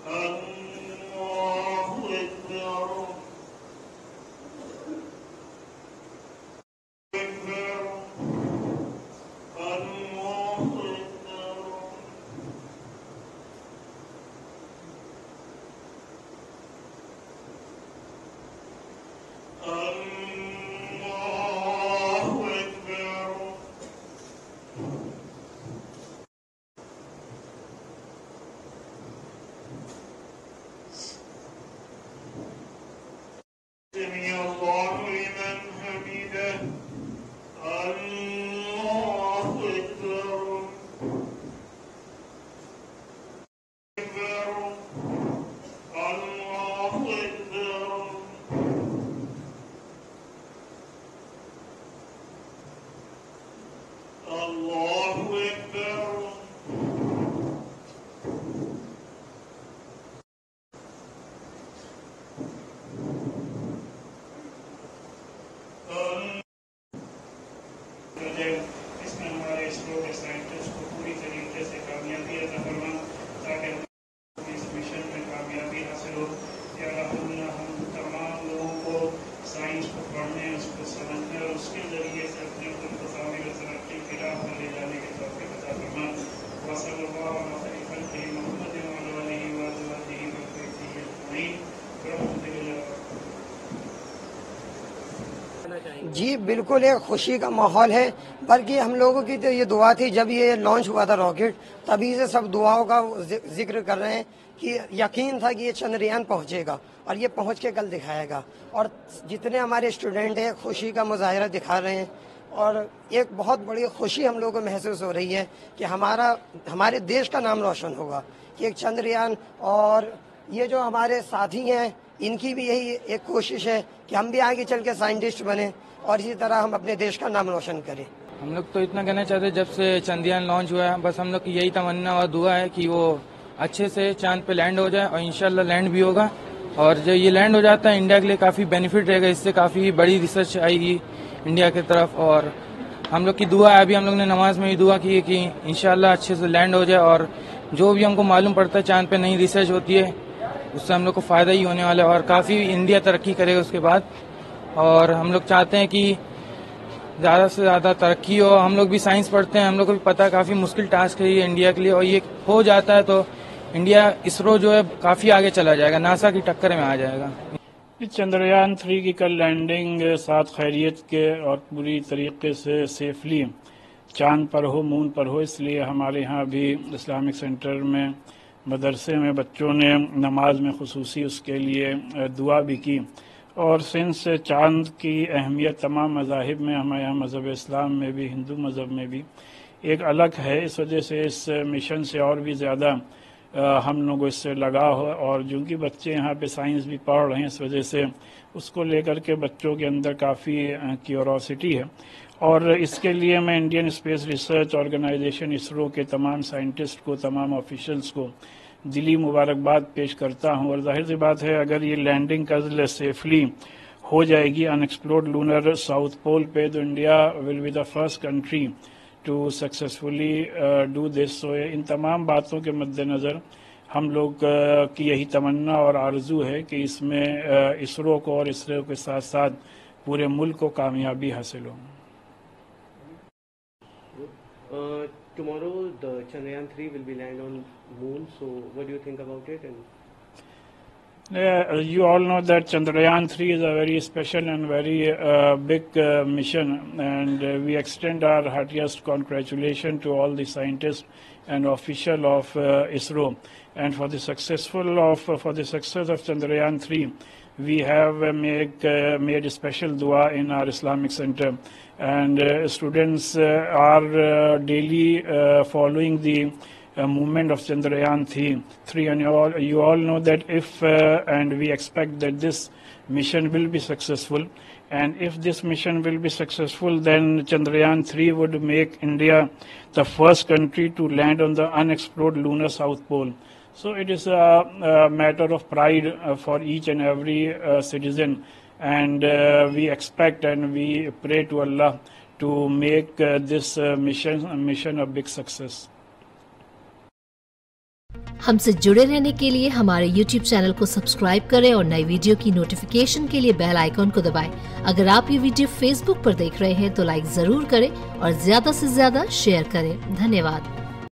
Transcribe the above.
اس میں ہمارے اسرو کے سائنٹسٹ کو پوری طریقے سے کامیابی عطا فرما تاکہ اس مشن میں کامیابی حاصل ہو. یا اللہ ہم تمام لوگوں کو سائنس کو پڑھنے اس کو سمجھنے اور اس کے ذریعے سے اپنے خود کو تعمیر و ترقی کی راہ پر لے جانے کی توفیق عطا فرما. وصلی اللہ علیہ خلیفہ محمد وعلی آلہ وازواجہ وذریتہ اجمعین برحمتک یا ارحم. جی بالکل ایک خوشی کا ماحول ہے، بلکہ ہم لوگوں کی تو یہ دعا تھی جب یہ لانچ ہوا تھا راکٹ، تبھی سے سب دعاؤں کا ذکر کر رہے ہیں کہ یقین تھا کہ یہ چندریان پہنچے گا اور یہ پہنچ کے کل دکھائے گا. اور جتنے ہمارے اسٹوڈنٹ ہیں خوشی کا مظاہرہ دکھا رہے ہیں اور ایک بہت بڑی خوشی ہم لوگوں کو محسوس ہو رہی ہے کہ ہمارے دیش کا نام روشن ہوگا کہ ایک چندریان. اور یہ جو ہمارے ساتھی ہیں ان کی بھی یہی ایک کوشش ہے کہ ہم بھی آگے چل کے سائنٹسٹ بنیں اور اسی طرح ہم اپنے دیش کا نام روشن کریں. ہم لوگ تو اتنا کہنا چاہتے ہیں جب سے چندریان لانچ ہوا ہے، بس ہم لوگ کی یہی تمنا اور دعا ہے کہ وہ اچھے سے چاند پہ لینڈ ہو جائے اور انشاءاللہ لینڈ بھی ہوگا. اور جب یہ لینڈ ہو جاتا ہے انڈیا کے لیے کافی بینیفٹ رہے گا، اس سے کافی بڑی ریسرچ آئے گی انڈیا کی طرف. اور ہم لوگ کی دعا ہے، ابھی ہم لوگ نے نماز میں بھی دعا کی ہے کہ انشاءاللہ اچھے سے لینڈ ہو جائے اور جو بھی ہم کو معلوم پڑتا ہے چاند پہ نئی ریسرچ ہوتی ہے اس سے ہم لوگ کو فائدہ ہی ہونے والا ہے اور کافی انڈیا ترقی کرے گا اس کے بعد. اور ہم لوگ چاہتے ہیں کہ زیادہ سے زیادہ ترقی ہو. ہم لوگ بھی سائنس پڑھتے ہیں، ہم لوگ کو بھی پتہ ہے کافی مشکل ٹاسک ہے یہ انڈیا کے لیے، اور یہ ہو جاتا ہے تو انڈیا اسرو جو ہے کافی آگے چلا جائے گا، ناسا کی ٹکر میں آ جائے گا. چندریان 3 کی کل لینڈنگ ساتھ خیریت کے اور پوری طریقے سے سیفلی چاند پر ہو، مون پر ہو، اس لیے ہمارے ہاں بھی اسلامک سینٹر میں مدرسے میں بچوں نے نماز میں خصوصی اس کے لیے دعا بھی کی. اور سنس چاند کی اہمیت تمام مذاہب میں، ہمارے یہاں مذہب اسلام میں بھی، ہندو مذہب میں بھی ایک الگ ہے، اس وجہ سے اس مشن سے اور بھی زیادہ ہم لوگوں اس سے لگا ہو. اور چونکہ بچے یہاں پہ سائنس بھی پڑھ رہے ہیں اس وجہ سے اس کو لے کر کے بچوں کے اندر کافی کیوروسٹی ہے. اور اس کے لیے میں Indian space research organisation ISRO کے تمام سائنٹسٹ کو، تمام آفیشلز کو دلی مبارکباد پیش کرتا ہوں. اور ظاہر سی بات ہے اگر یہ لینڈنگ کل سیفلی ہو جائے گی ان ایکسپلورڈ لونر ساؤتھ پول پہ تو India will be the first country to successfully do this. So ان تمام باتوں کے مد نظر ہم لوگ کی یہی تمنا اور آرزو ہے کہ اس میں اسرو کو اور اسرو کے ساتھ ساتھ پورے ملک کو کامیابی حاصل ہو. Tomorrow the Chandrayaan 3 will be land on moon, so what do you think about it? You all know that Chandrayaan 3 is a very special and very big mission, and we extend our heartiest congratulations to all the scientists and officials of ISRO. And for the success of Chandrayaan 3, we have made a special dua in our Islamic Center, and students are daily following the movement of Chandrayaan 3, and you all know that if and we expect that this mission will be successful, and if this mission will be successful, then Chandrayaan 3 would make India the first country to land on the unexplored lunar South Pole. So it is a matter of pride for each and every citizen, and we expect and we pray to Allah to make this mission a big success. ہم سے جڑے رہنے کے لیے ہمارے YouTube channel کو subscribe کریں اور نئی ویڈیو کی نوٹیفیکیشن کے لیے بیل آئیکن کو دبائیں۔ اگر آپ یہ ویڈیو فیس بک پر دیکھ رہے ہیں تو لائک ضرور کریں اور زیادہ سے زیادہ شیئر کریں۔ دھنیہ واد۔